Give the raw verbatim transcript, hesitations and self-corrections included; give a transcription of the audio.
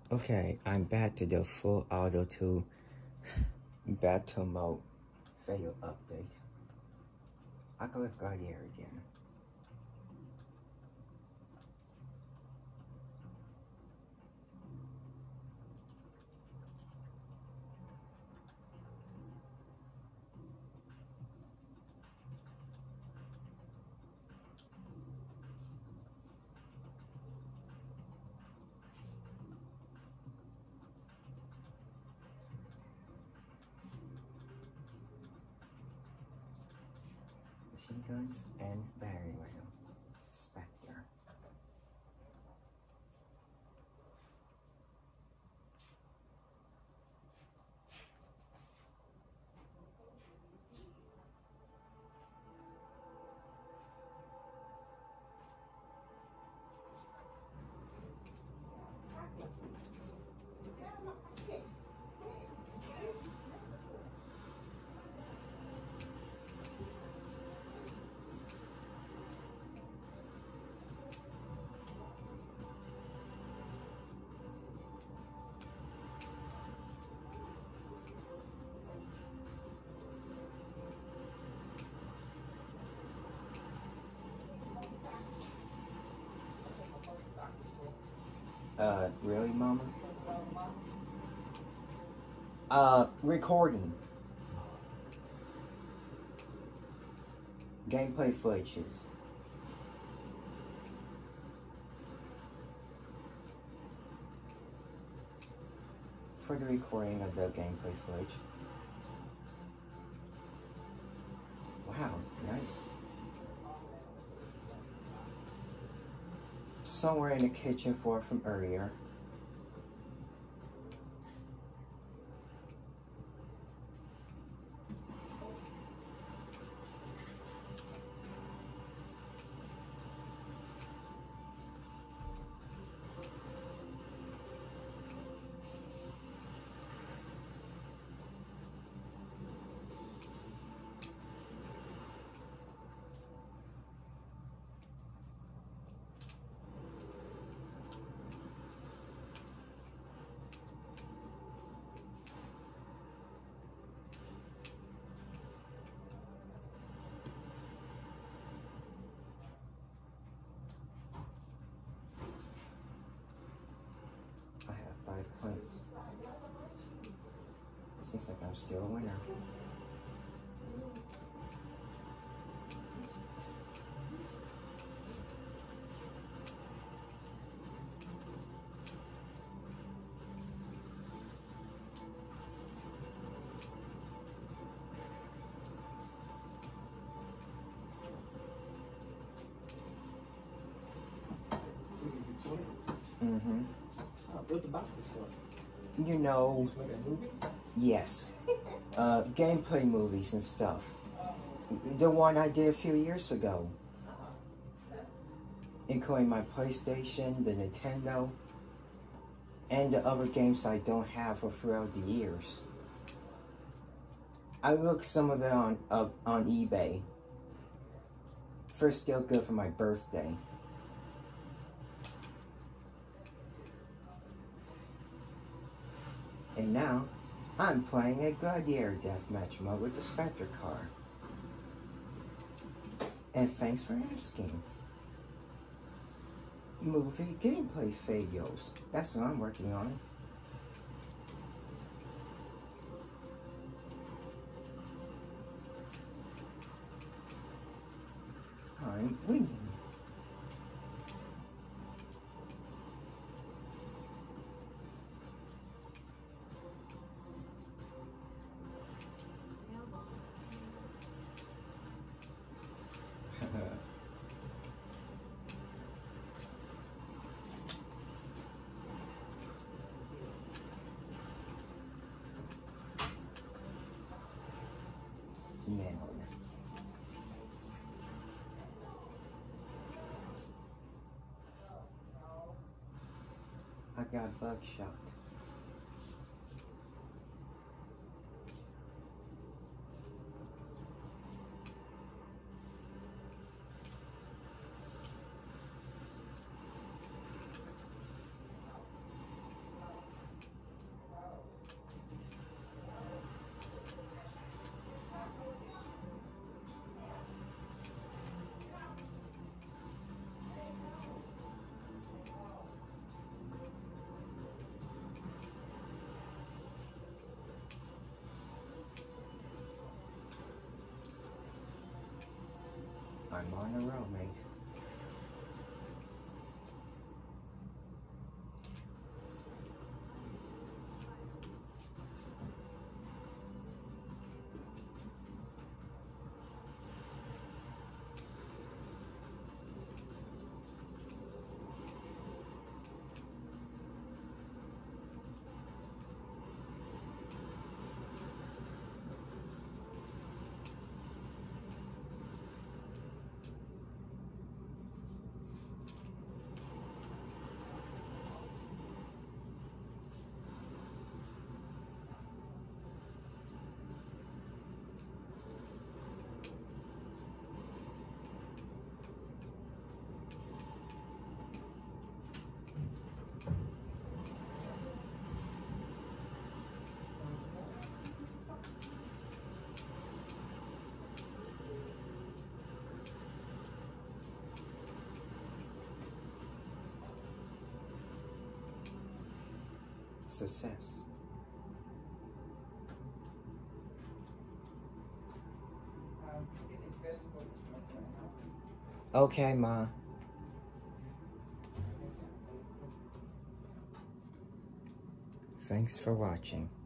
Okay, I'm back to the full auto two battle mode fail update. I'll go with Gladiator again. Machine guns and battery ram. Spectre. Uh, really, Mama? Uh, recording. Gameplay footages. For the recording of the gameplay footage. Wow, nice. Somewhere in the kitchen for from earlier. Five points. Seems like I'm still a winner. Mm-hmm. What the box is for? You know, Like a movie? yes. Uh, gameplay movies and stuff. The one I did a few years ago. Including my PlayStation, the Nintendo, and the other games I don't have for throughout the years. I looked some of it on, uh, on eBay. For still good for my birthday. And now, I'm playing a Gladiator deathmatch mode with the Spectre car. And thanks for asking. Movie gameplay videos. That's what I'm working on. I'm winning. Nailed. I got bug shot. I'm on the road, mate. Success. Okay, Ma. Thanks for watching.